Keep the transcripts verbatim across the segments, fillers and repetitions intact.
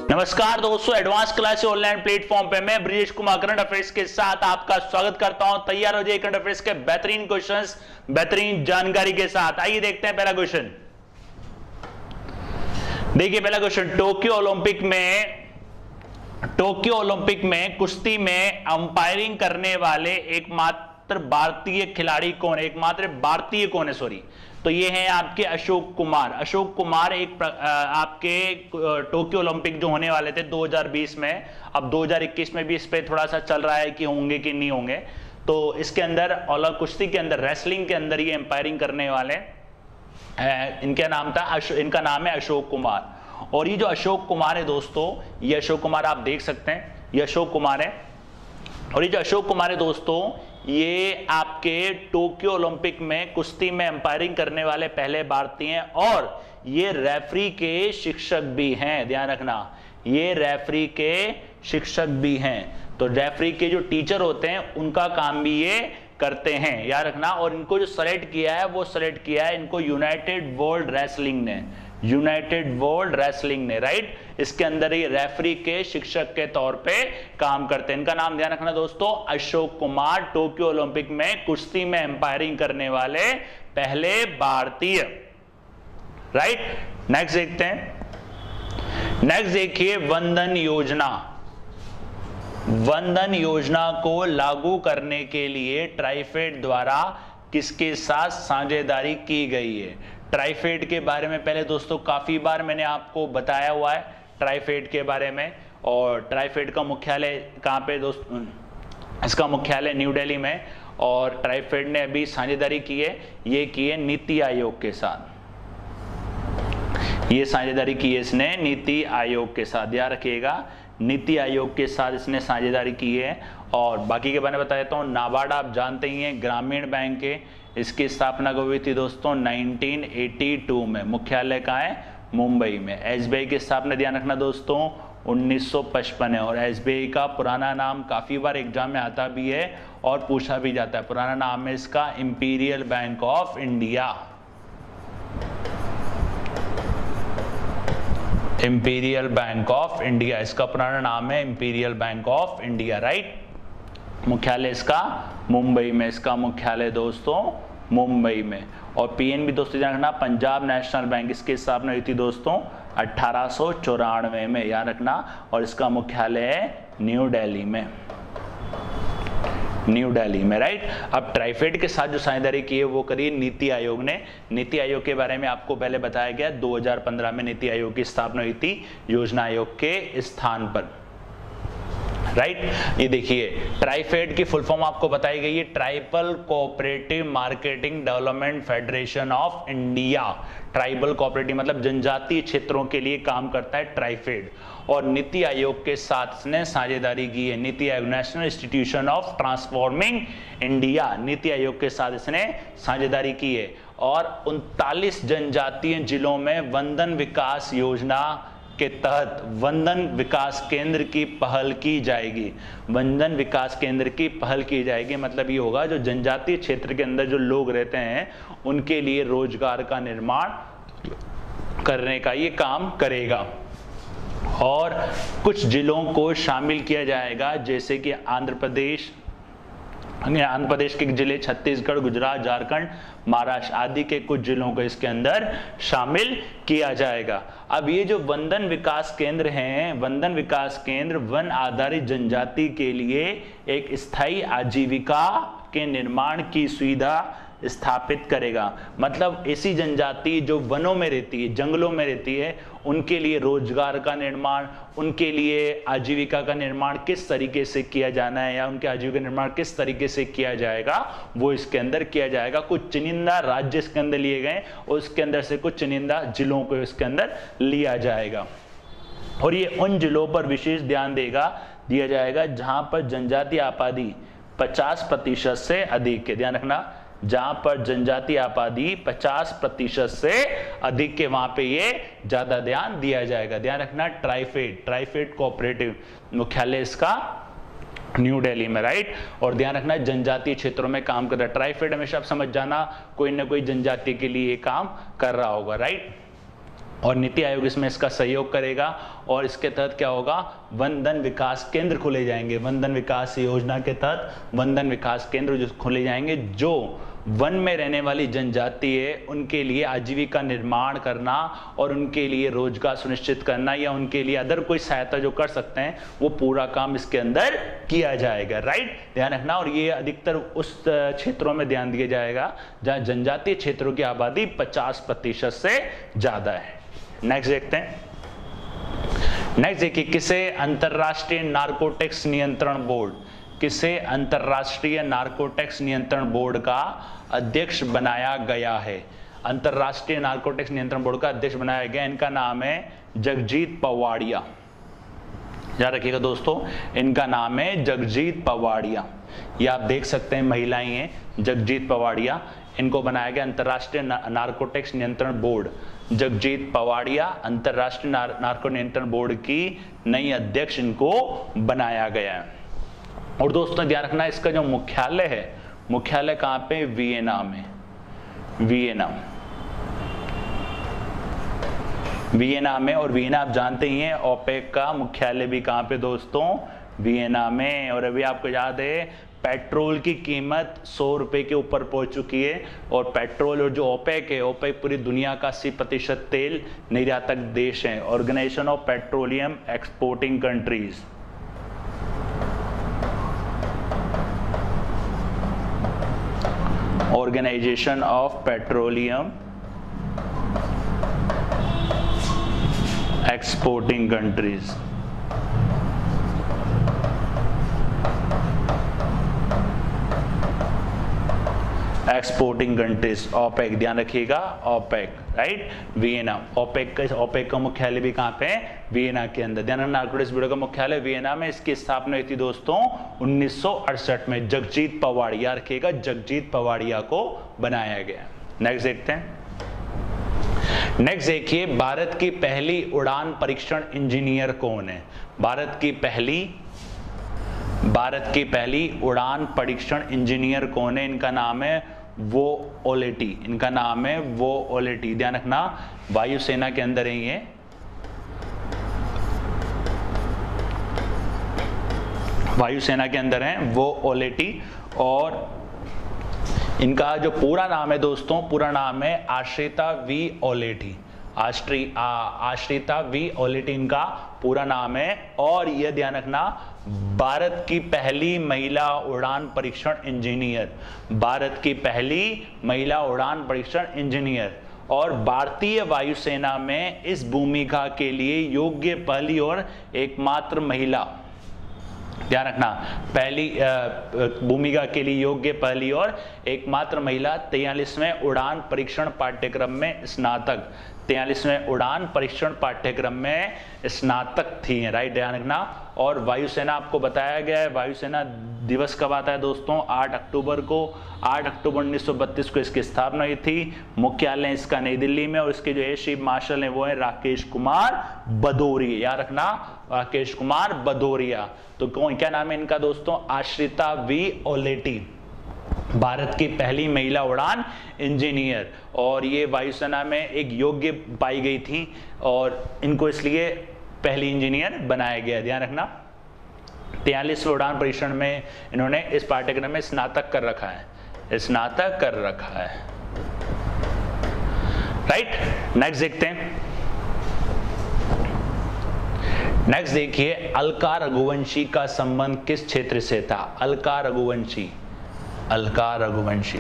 नमस्कार दोस्तों, advance class online platform पे मैं ब्रिजेश कुमार करंट अफेयर्स के साथ आपका स्वागत करता हूं। तैयार हो जाइए करंट अफेयर्स के बेहतरीन क्वेश्चंस, बेहतरीन जानकारी के साथ। आइए देखते हैं पहला क्वेश्चन। देखिए पहला क्वेश्चन, टोक्यो ओलंपिक में टोक्यो ओलंपिक में कुश्ती में अंपायरिंग करने वाले एकमात्र भारतीय खिलाड़ी कौन है? एकमात्र भारतीय कौन है? सॉरी, तो ये हैं आपके अशोक कुमार। अशोक कुमार एक आपके टोक्यो ओलंपिक जो होने वाले थे दो हज़ार बीस में, अब दो हज़ार इक्कीस में भी इस पे थोड़ा सा चल रहा है कि होंगे कि नहीं होंगे। तो इसके अंदर ओलंपिक कुश्ती के अंदर, रेसलिंग के अंदर ये एम्पायरिंग करने वाले, इनका नाम था इनका नाम है अशोक कुमार। और ये जो अशोक कुमार है दोस्तों, ये अशोक कुमार आप देख सकते हैं, ये अशोक कुमार है। और ये जो अशोक कुमार है दोस्तों, ये आपके टोक्यो ओलंपिक में कुश्ती में एम्पायरिंग करने वाले पहले भारतीय हैं और ये रेफरी के शिक्षक भी हैं। ध्यान रखना, ये रेफरी के शिक्षक भी हैं। तो रेफरी के जो टीचर होते हैं उनका काम भी ये करते हैं, याद रखना। और इनको जो सेलेक्ट किया है वो सेलेक्ट किया है इनको यूनाइटेड वर्ल्ड रेसलिंग ने, यूनाइटेड वर्ल्ड रेसलिंग ने, राइट। इसके अंदर ये रेफरी के शिक्षक के तौर पे काम करते हैं। इनका नाम ध्यान रखना दोस्तों, अशोक कुमार, टोक्यो ओलंपिक में कुश्ती में एम्पायरिंग करने वाले पहले भारतीय, राइट। नेक्स्ट देखते हैं। नेक्स्ट देखिए, वंदन योजना। वंदन योजना को लागू करने के लिए ट्राइफेड द्वारा किसके साथ साझेदारी की गई है? ट्राइफेड के बारे में पहले दोस्तों काफी बार मैंने आपको बताया हुआ है ट्राइफेड के बारे में। और ट्राइफेड का मुख्यालय कहाँ पे दोस्तों? इसका मुख्यालय न्यू दिल्ली में। और ट्राइफेड ने अभी साझेदारी की है, ये की है नीति आयोग के साथ। ये साझेदारी की है इसने नीति आयोग के साथ, याद रखिएगा, नीति आयोग के साथ इसने साझेदारी की है। और बाकी के बारे में बता देता हूँ। नाबार्ड आप जानते ही हैं, ग्रामीण बैंक है, इसकी स्थापना कब हुई थी दोस्तों? उन्नीस सौ बयासी में। मुख्यालय कहाँ है? मुंबई में। एसबीआई की स्थापना ध्यान रखना दोस्तों उन्नीस सौ पचपन है। और एसबीआई का पुराना नाम काफी बार एग्जाम में आता भी है और पूछा भी जाता है। पुराना नाम है इसका Imperial Bank of India. Imperial Bank of India, इसका पुराना नाम है Imperial Bank of India, right. मुख्यालय इसका मुंबई में, इसका मुख्यालय दोस्तों मुंबई में। और पीएनबी दोस्तों ध्यान रखना, पंजाब नेशनल बैंक, इसकी स्थापना हुई थी दोस्तों अठारह सौ चौरानवे में, याद रखना। और इसका मुख्यालय है न्यू दिल्ली में, न्यू दिल्ली में, राइट। अब ट्राइफेड के साथ जो साझेदारी की है वो करी नीति आयोग ने। नीति आयोग के बारे में आपको पहले बताया गया, दो हज़ार पंद्रह में नीति आयोग की स्थापना हुई थी योजना आयोग के स्थान पर, राइट right? ये देखिए, ट्राइफेड की फुल फॉर्म आपको बताई गई है, Tribal Cooperative Marketing Development Federation of India. Tribal cooperative मतलब जनजातीय क्षेत्रों के लिए काम करता है ट्राइफेड। और नीति आयोग के साथ इसने साझेदारी की है। NITI Aayog, National Institution of Transforming India, NITI Aayog के साथ इसने साझेदारी की है। और उनतालीस जनजातीय जिलों में वंदन विकास योजना के तहत वंदन विकास केंद्र की पहल की जाएगी। वंदन विकास केंद्र की पहल की जाएगी मतलब ये होगा, जो जनजातीय क्षेत्र के अंदर जो लोग रहते हैं उनके लिए रोजगार का निर्माण करने का ये काम करेगा। और कुछ जिलों को शामिल किया जाएगा, जैसे कि आंध्र प्रदेश, आंध्र प्रदेश के जिले, छत्तीसगढ़, गुजरात, झारखंड, महाराष्ट्र आदि के कुछ जिलों को इसके अंदर शामिल किया जाएगा। अब ये जो वंदन विकास केंद्र हैं, वंदन विकास केंद्र वन आधारित जनजाति के लिए एक स्थायी आजीविका के निर्माण की सुविधा स्थापित करेगा। मतलब ऐसी जनजाति जो वनों में रहती है, जंगलों में रहती है, उनके लिए रोजगार का निर्माण, उनके लिए आजीविका का निर्माण किस तरीके से किया जाना है या उनके आजीविका निर्माण किस तरीके से किया जाएगा वो इसके अंदर किया जाएगा। कुछ चुनिंदा राज्य इसके अंदर लिए गए और उसके अंदर से कुछ चुनिंदा जिलों को इसके अंदर लिया जाएगा। और ये उन जिलों पर विशेष ध्यान देगा दिया जाएगा जहां पर जनजातीय आबादी पचास प्रतिशत से अधिक है। ध्यान रखना, जहां पर जनजातीय आबादी पचास प्रतिशत से अधिक के वहां पे ये ज्यादा ध्यान दिया जाएगा। ध्यान रखना, ट्राइफेड, ट्राइफेड कोऑपरेटिव मुख्यालय इसका न्यू दिल्ली में, राइट। और ध्यान रखना, जनजातीय क्षेत्रों में काम कर रहा है। ट्राइफेड हमेशा आप समझ जाना, कोई ना कोई जनजाति के लिए काम कर रहा होगा, राइट। और नीति आयोग इसमें इसका सहयोग करेगा। और इसके तहत क्या होगा, वन धन विकास केंद्र खोले जाएंगे। वन धन विकास योजना के तहत वन धन विकास केंद्र जो खोले जाएंगे, जो वन में रहने वाली जनजाति है उनके लिए आजीविका निर्माण करना और उनके लिए रोजगार सुनिश्चित करना या उनके लिए अदर कोई सहायता जो कर सकते हैं वो पूरा काम इसके अंदर किया जाएगा। राइट, ध्यान रखना। और ये अधिकतर उस क्षेत्रों में ध्यान दिया जाएगा जहां जनजातीय क्षेत्रों की आबादी पचास प्रतिशत से ज्यादा है। नेक्स्ट देखते हैं। नेक्स्ट देखिए, किसे अंतरराष्ट्रीय नार्कोटिक्स नियंत्रण बोर्ड किसे अंतरराष्ट्रीय नार्कोटिक्स नियंत्रण बोर्ड का अध्यक्ष बनाया गया है। अंतरराष्ट्रीय नार्कोटिक्स नियंत्रण बोर्ड का अध्यक्ष बनाया गया, इनका नाम है जगजीत पवाड़िया। याद रखिएगा दोस्तों, इनका नाम है जगजीत पवाड़िया। ये आप देख सकते हैं, महिलाएं हैं, जगजीत पवाड़िया। इनको बनाया गया अंतरराष्ट्रीय नार्कोटिक्स नियंत्रण बोर्ड। जगजीत पवाड़िया अंतरराष्ट्रीय नार्को नियंत्रण बोर्ड की नई अध्यक्ष इनको बनाया गया है। और दोस्तों ध्यान रखना, इसका जो मुख्यालय है, मुख्यालय कहां पे, वियना में। वियना वियना में और वियना आप जानते ही हैं, ओपेक का मुख्यालय भी कहां पे दोस्तों, वियना में। और अभी आपको याद है पेट्रोल की कीमत सौ रुपए के ऊपर पहुंच चुकी है। और पेट्रोल और जो ओपेक है, ओपेक पूरी दुनिया का अस्सी प्रतिशत तेल निर्यातक देश है। Organization of Petroleum Exporting Countries. Organization of Petroleum Exporting Countries. Exporting countries, OPEC, ध्यान रखिएगा, ओपेक। Right, Vienna. ओपेक का ओपेक का मुख्यालय भी कहां पे है, वियना के अंदर। ध्यान रखना, नार्कोटिक्स ब्यूरो का मुख्यालय वियना में। इसकी स्थापना हुई थी दोस्तों उन्नीस सौ अड़सठ में। जगजीत पवाड़िया, रखिएगा, जगजीत पवाड़िया को बनाया गया। नेक्स्ट देखते हैं। नेक्स्ट देखिए, भारत की पहली उड़ान परीक्षण इंजीनियर कौन है। भारत की पहली भारत की पहली उड़ान परीक्षण इंजीनियर कौन है, इनका नाम है वो ओलेटी। इनका नाम है वो ओलेटी। ध्यान रखना, वायुसेना के अंदर है ये। वायुसेना के अंदर है वो ओलेटी। और इनका जो पूरा नाम है दोस्तों, पूरा नाम है आश्रिता we ओलेटी। Ashri uh, Ashrita we ओलेटी इनका पूरा नाम है। और यह ध्यान रखना, भारत की पहली महिला उड़ान परीक्षण इंजीनियर। भारत की पहली महिला उड़ान परीक्षण इंजीनियर। और भारतीय वायुसेना में इस भूमिका के लिए योग्य पहली और एकमात्र महिला। ध्यान रखना, पहली भूमिका के लिए योग्य पहली और एकमात्र महिला तैंतालीसवें उड़ान परीक्षण पाठ्यक्रम में स्नातक। तैंतालीसवें उड़ान परीक्षण पाठ्यक्रम में स्नातक थी। राइट, ध्यान रखना। और वायुसेना आपको बताया गया है, वायुसेना दिवस कब आता है दोस्तों, आठ अक्टूबर को। आठ अक्टूबर उन्नीस सौ बत्तीस को इसकी स्थापना हुई थी। मुख्यालय इसका नई दिल्ली में। और इसके जो एयर चीफ मार्शल हैं वो है राकेश कुमार भदौरिया। याद रखना, राकेश कुमार भदौरिया। तो कौन, क्या नाम है इनका दोस्तों, आश्रिता वी ओलेटी, भारत की पहली महिला उड़ान इंजीनियर। और ये वायुसेना में एक योग्य पाई गई थी और इनको इसलिए पहली इंजीनियर बनाया गया। ध्यान रखना, तैंतालीसवें उड़ान परीक्षण में इन्होंने इस पाठ्यक्रम में स्नातक कर रखा है, स्नातक कर रखा है। राइट, नेक्स्ट देखते हैं। नेक्स्ट देखिए, अलका रघुवंशी का संबंध किस क्षेत्र से था। अलका रघुवंशी, अलका रघुवंशी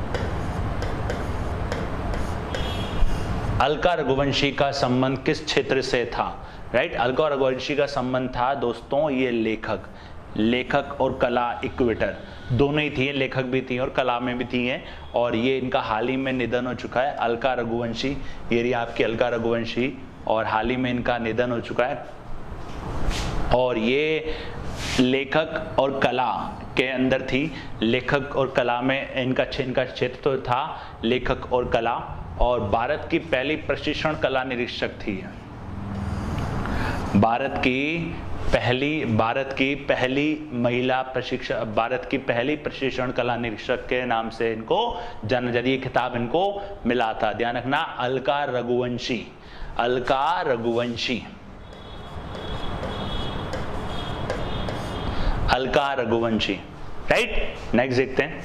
अलका रघुवंशी का संबंध किस क्षेत्र से था। राइट, अलका रघुवंशी का संबंध था दोस्तों, ये लेखक लेखक और कला इक्वेटर दोनों ही थी, लेखक भी थी और कला में भी थी हैं। और ये इनका हाल ही में निधन हो चुका है, अलका रघुवंशी। ये रही आपकी अलका रघुवंशी और हाल ही में इनका निधन हो चुका है। और ये लेखक और कला के अंदर थी, लेखक और कला में इनका इनका क्षेत्र तो था, लेखक और कला। और भारत की पहली प्रशिक्षण कला निरीक्षक थी। भारत की पहली भारत की पहली महिला प्रशिक्षण भारत की पहली प्रशिक्षण कला निरीक्षक के नाम से इनको जाना जाता है। ये खिताब इनको मिला था, ध्यान रखना, अलका रघुवंशी, अलका रघुवंशी, अलका रघुवंशी, राइट। नेक्स्ट देखते हैं।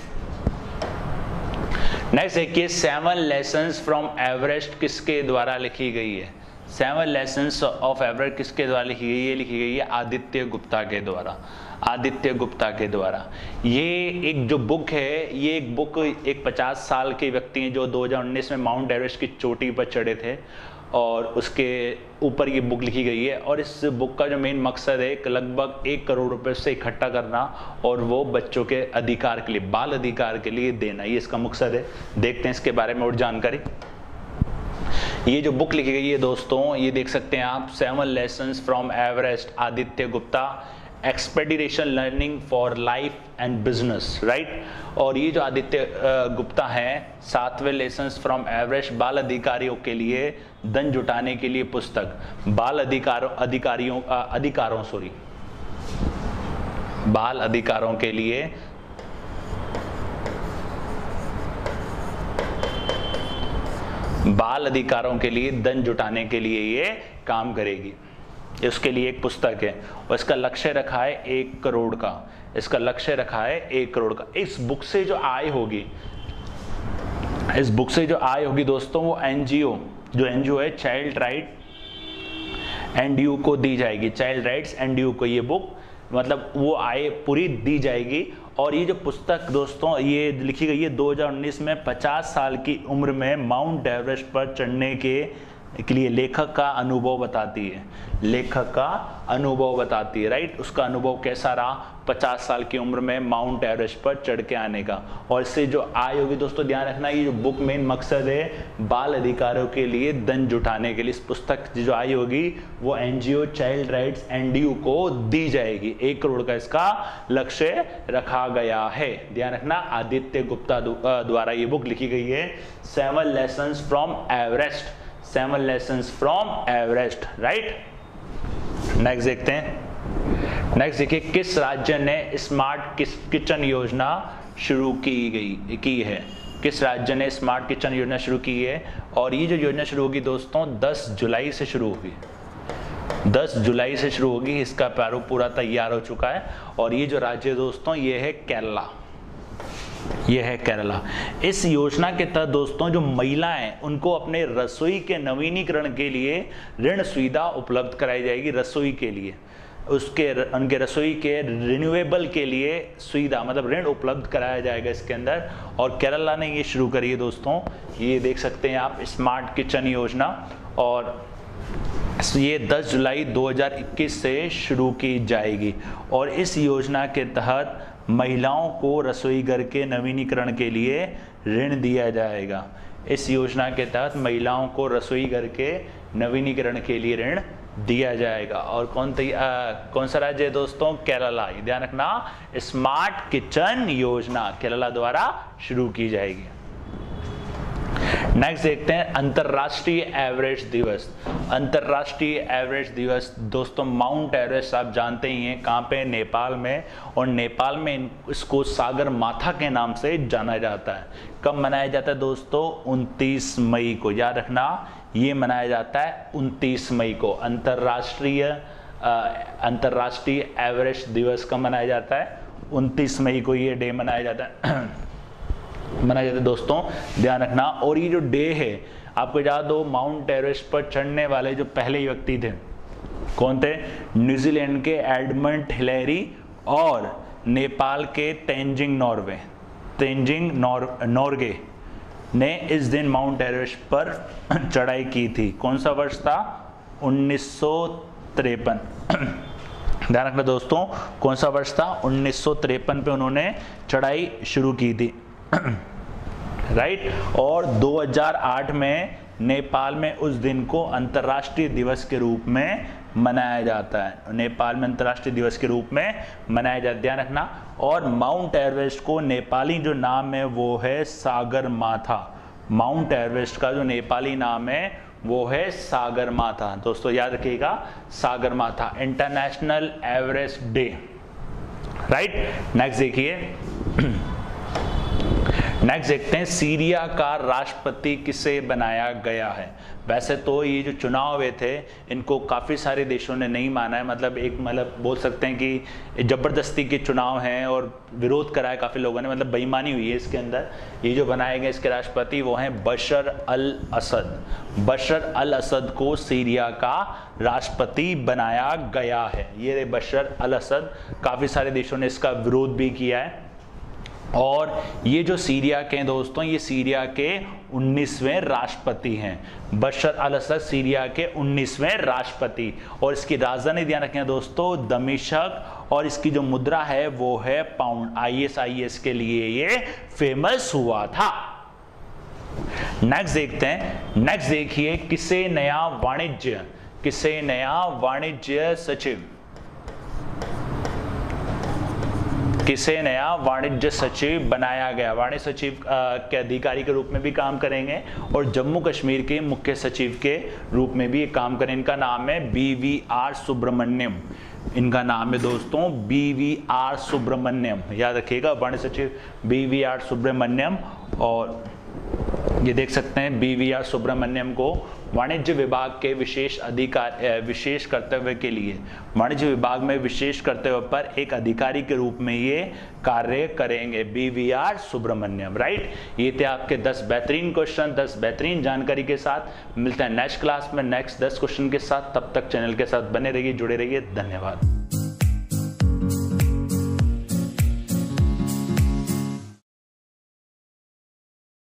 नेक्स्ट देखिए, सेवन लेसन्स फ्रॉम एवरेस्ट किसके द्वारा लिखी गई है? सेवन लेसन्स ऑफ एवरेस्ट किसके द्वारा लिखी गई है? लिखी गई है आदित्य गुप्ता के द्वारा, आदित्य गुप्ता के द्वारा। ये एक जो बुक है, ये एक बुक एक पचास साल के व्यक्ति हैं जो दो हज़ार उन्नीस में माउंट एवरेस्ट की चोटी पर चढ़े थे और उसके ऊपर ये बुक लिखी गई है। और इस बुक का जो मेन मकसद है लगभग एक करोड़ रुपए से इकट्ठा करना और वो बच्चों के अधिकार के लिए, बाल अधिकार के लिए देना, ये इसका मकसद है। देखते हैं इसके बारे में और जानकारी। ये जो बुक लिखी गई है दोस्तों, ये देख सकते हैं आप, seven lessons from Everest, Aditya Gupta, expedition learning for life and business, right. और ये जो आदित्य गुप्ता है, सातवें लेसन्स फ्रॉम एवरेस्ट, बाल अधिकारियों के लिए धन जुटाने के लिए पुस्तक, बाल अधिकारों अधिकारियों अधिकारों सॉरी बाल अधिकारों के लिए बाल अधिकारों के लिए धन जुटाने के लिए ये काम करेगी। उसके लिए एक पुस्तक है और इसका लक्ष्य रखा है एक करोड़ का, इसका लक्ष्य रखा है एक करोड़ का। इस बुक से जो आय होगी, इस बुक से जो आय होगी दोस्तों, वो एनजीओ, जो एनजीओ है चाइल्ड राइट एनडीयू को दी जाएगी, चाइल्ड राइट्स एनडीयू को ये बुक, मतलब वो आय पूरी दी जाएगी। और ये जो पुस्तक दोस्तों ये लिखी गई है दो हज़ार उन्नीस में, पचास साल की उम्र में माउंट एवरेस्ट पर चढ़ने के के लिए लेखक का अनुभव बताती है, लेखक का अनुभव बताती है, राइट। उसका अनुभव कैसा रहा पचास साल की उम्र में माउंट एवरेस्ट पर चढ़ के आने का। और इससे जो आय होगी दोस्तों, ध्यान रखना, ये जो बुक मेन मकसद है बाल अधिकारों के लिए धन जुटाने के लिए। इस पुस्तक की जो आय होगी वो एनजीओ चाइल्ड राइट्स एनडीयू को दी जाएगी। एक करोड़ का इसका लक्ष्य रखा गया है, ध्यान रखना। आदित्य गुप्ता द्वारा ये बुक लिखी गई है, seven lessons from Everest, seven lessons from Everest, right. Next देखते हैं। नेक्स्ट देखिए, किस राज्य ने स्मार्ट किचन योजना शुरू की गई की है? किस राज्य ने स्मार्ट किचन योजना शुरू की है? और ये जो योजना शुरू होगी दोस्तों दस जुलाई से शुरू होगी, दस जुलाई से शुरू होगी। इसका प्रारूप पूरा तैयार हो चुका है। और ये जो राज्य दोस्तों ये है केरला, ये है केरला। इस योजना के तहत दोस्तों जो महिलाएं, उनको अपने रसोई के नवीनीकरण के लिए ऋण सुविधा उपलब्ध कराई जाएगी, रसोई के लिए, उसके उनके रसोई के रिन्यूएबल के लिए सुविधा, मतलब ऋण उपलब्ध कराया जाएगा इसके अंदर। और केरला ने ये शुरू करी है दोस्तों, ये देख सकते हैं आप, स्मार्ट किचन योजना। और ये दस जुलाई दो हज़ार इक्कीस से शुरू की जाएगी। और इस योजना के तहत महिलाओं को रसोई घर के नवीनीकरण के लिए ऋण दिया जाएगा। इस योजना के तहत महिलाओं को रसोई घर के नवीनीकरण के लिए ऋण दिया जाएगा। और कौन आ, कौन सा राज्य है दोस्तों? केरला। ध्यान रखना, स्मार्ट किचन योजना केरला द्वारा शुरू की जाएगी। नेक्स्ट देखते हैं, अंतरराष्ट्रीय एवरेस्ट दिवस। अंतरराष्ट्रीय एवरेस्ट दिवस दोस्तों, माउंट एवरेस्ट आप जानते ही हैं कहाँ पे, नेपाल में। और नेपाल में इसको सागर माथा के नाम से जाना जाता है। कब मनाया जाता है दोस्तों? उनतीस मई को, याद रखना, ये मनाया जाता है उनतीस मई को। अंतरराष्ट्रीय अंतरराष्ट्रीय एवरेस्ट दिवस कब मनाया जाता है? उनतीस मई को ये डे मनाया जाता है मनाया जाता है दोस्तों, ध्यान रखना। और ये जो डे है, आपको याद हो, माउंट एवरेस्ट पर चढ़ने वाले जो पहले व्यक्ति थे कौन थे? न्यूजीलैंड के एडमंड हिलेरी और नेपाल के तेंजिंग नॉर्वे तेंजिंग नॉर नॉर्गे ने इस दिन माउंट एवरेस्ट पर चढ़ाई की थी। कौन सा वर्ष था? उन्नीस सौ तिरपन। ध्यान रखना दोस्तों, कौन सा वर्ष था? उन्नीस सौ तिरपन पे उन्होंने चढ़ाई शुरू की थी, राइट। और दो हज़ार आठ में नेपाल में उस दिन को अंतर्राष्ट्रीय दिवस के रूप में मनाया जाता है। नेपाल में अंतर्राष्ट्रीय दिवस के रूप में मनाया जाता है, ध्यान रखना। और माउंट एवरेस्ट को नेपाली जो नाम है वो है सागर माथा। माउंट एवरेस्ट का जो नेपाली नाम है वो है सागरमाथा। दोस्तों याद रखिएगा, Sagarmatha International Everest Day, right. Next देखिए, नेक्स्ट देखते हैं सीरिया का राष्ट्रपति किसे बनाया गया है। वैसे तो ये जो चुनाव हुए थे इनको काफ़ी सारे देशों ने नहीं माना है, मतलब एक मतलब बोल सकते हैं कि ज़बरदस्ती के चुनाव हैं और विरोध करा है काफ़ी लोगों ने, मतलब बेईमानी हुई है इसके अंदर। ये जो बनाए गए इसके राष्ट्रपति वो हैं बशर अल असद। बशर अल असद को सीरिया का राष्ट्रपति बनाया गया है। ये बशर अल असद, काफ़ी सारे देशों ने इसका विरोध भी किया है। और ये जो सीरिया के हैं दोस्तों, ये सीरिया के उन्नीसवें राष्ट्रपति हैं। बशर अल असद सीरिया के उन्नीसवें राष्ट्रपति। और इसकी राजधानी ध्यान रखें दोस्तों, दमिश्क, और इसकी जो मुद्रा है वो है pound. I S I S के लिए ये फेमस हुआ था। नेक्स्ट देखते हैं, नेक्स्ट देखिए, किसे नया वाणिज्य किसे नया वाणिज्य सचिव किसे नया वाणिज्य सचिव बनाया गया। वाणिज्य सचिव के अधिकारी के रूप में भी काम करेंगे और जम्मू कश्मीर के मुख्य सचिव के रूप में भी काम करें। इनका नाम है बी वी आर सुब्रमण्यम। इनका नाम है दोस्तों बी वी आर सुब्रमण्यम। याद रखिएगा, वाणिज्य सचिव बी वी आर सुब्रमण्यम। और ये देख सकते हैं बी वी आर सुब्रमण्यम को वाणिज्य विभाग के विशेष अधिकार विशेष कर्तव्य के लिए वाणिज्य विभाग में विशेष कर्तव्य पर एक अधिकारी के रूप में ये कार्य करेंगे, B V R Subrahmanyam, right. ये थे आपके दस बेहतरीन क्वेश्चन, दस बेहतरीन जानकारी के साथ। मिलते हैं नेक्स्ट क्लास में नेक्स्ट दस क्वेश्चन के साथ। तब तक चैनल के साथ बने रहिए, जुड़े रहिए। धन्यवाद।